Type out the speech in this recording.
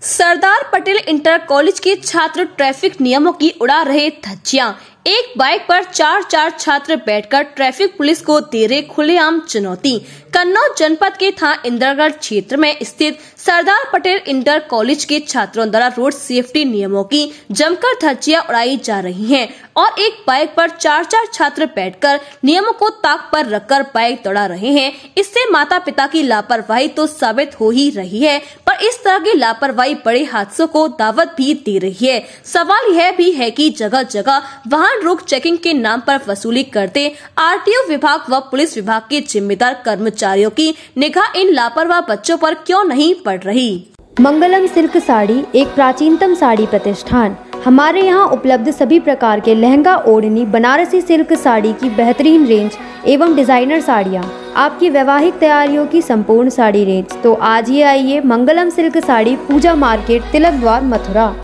Sardar Patel inter college के छात्र traffic नियमों की उड़ा रहे धज्जियां। एक बाइक पर चार छात्र बैठकर ट्रैफिक पुलिस को दे रहे खुलेआम चुनौती। कन्नौज जनपद के थाना इंद्रगढ़ क्षेत्र में स्थित सरदार पटेल इंटर कॉलेज के छात्रों द्वारा रोड सेफ्टी नियमों की जमकर धज्जियां उड़ाई जा रही हैं और एक बाइक पर चार छात्र बैठकर नियमों को ताक पर रखकर बाइक दौड़ा रहे हैं। इससे माता पिता की लापरवाही तो साबित हो ही रही है, पर इस तरह की लापरवाही बड़े हादसों को दावत भी दे रही है। सवाल यह भी है कि जगह जगह वाहन रोक चेकिंग के नाम पर वसूली करते आरटीओ विभाग व पुलिस विभाग के जिम्मेदार कर्मचारियों की निगाह इन लापरवाह बच्चों पर क्यों नहीं पड़ रही। मंगलम सिल्क साड़ी एक प्राचीनतम साड़ी प्रतिष्ठान। हमारे यहाँ उपलब्ध सभी प्रकार के लहंगा, ओढ़नी, बनारसी सिल्क साड़ी की बेहतरीन रेंज एवं डिजाइनर साड़ियाँ, आपकी वैवाहिक तैयारियों की संपूर्ण साड़ी रेंज। तो आज ही आइए मंगलम सिल्क साड़ी, पूजा मार्केट, तिलक द्वार, मथुरा।